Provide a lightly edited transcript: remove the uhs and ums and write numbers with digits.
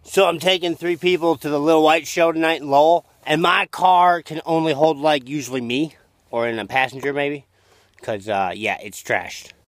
So I'm taking 3 people to the Little White Show tonight in Lowell, and my car can only hold like usually me, or in a passenger maybe, because yeah, it's trashed.